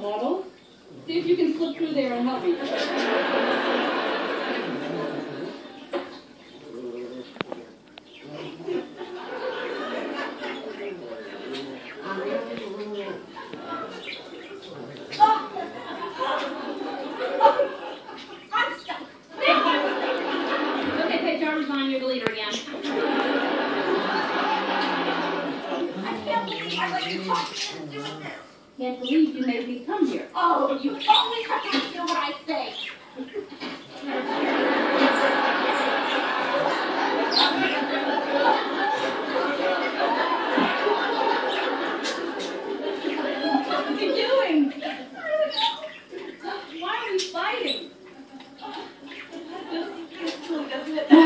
model. See if you can slip through there and help me. I'm stuck. Okay, take Jarvis on, you're the leader again. I can't believe I let you talk me into doing this. Can't believe you made me come here. Oh, you always have to do what I say. What are you doing? Why are we fighting? It's silly, doesn't it?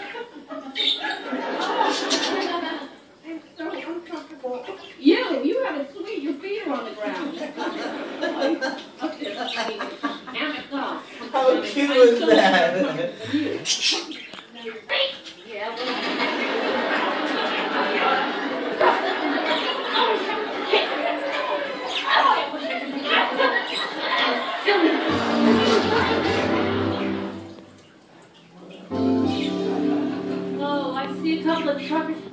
I'm so uncomfortable. You have it sweet. Your feet are on the ground. How cute was that? Oh, I see a couple of truckers.